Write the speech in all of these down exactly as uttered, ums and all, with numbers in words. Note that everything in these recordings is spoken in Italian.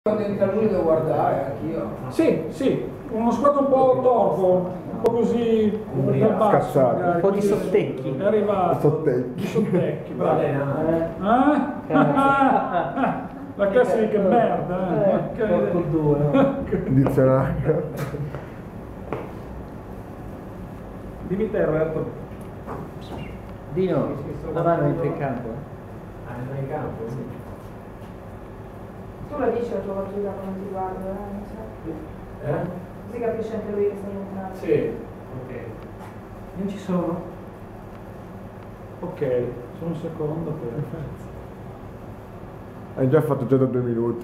Quando entra lui devo guardare anch'io. Sì, sì, uno sguardo un po' torvo, un po' così dal basso, Scazzato. magari, Un po' di così. sottecchi. È arrivato. Sottecchi. Di sottecchi, bravo. Eh, Eh? La classica merda, eh. eh, porco due. Dizionario. Dimmi te, Roberto. Dino, la mano entra in campo. Ah, entra in campo? Sì. Tu la dici la tua battuta quando ti guardo, eh? Non so. Eh? Così capisce anche lui che sei lontano. Sì, ok. Non ci sono? Ok, solo un secondo per... Hai già fatto già da due minuti.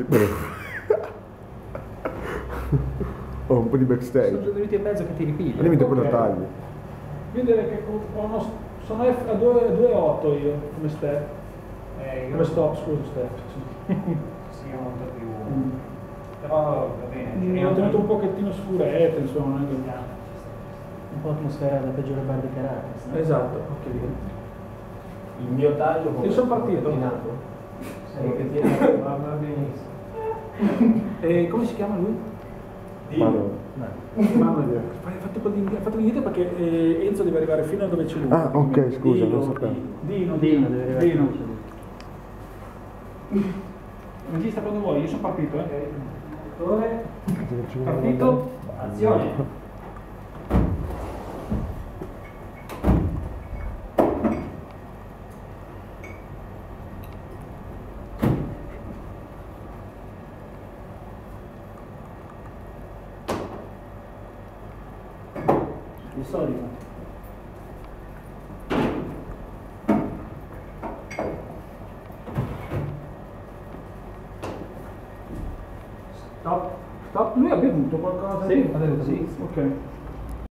Oh, un po' di Sono backstage. due minuti e mezzo che ti Al ripigli. limite poi lo Ok. tagli. Io direi che ho uno, sono F a due virgola otto io, come step. Eh, Come stop, scusa, step. Sì, molto più... Però va bene. Mi ho tenuto un pochettino scurette, insomma. Non è che- Un po' atmosfera da peggiore bar di Caracas. no? Esatto, ok. Il mio taglio come... Io sono partito. pettinato. Sei pettinato, va va benissimo. E come si chiama lui? Mano. Manuel. Fai fatto con l'indietro, fatto l'indietro perché eh, Enzo deve arrivare fino a dove c'è lui. Ah, ok, scusa, Dino, non sapevo. Dino, Dino Dino, deve arrivare Dino. fino Regista quando vuoi, io sono partito, eh. Dove? Partito, Azione. Il solito. stop, stop. Lui ha bevuto qualcosa? Sì, di- ha bevuto. Sì, ok.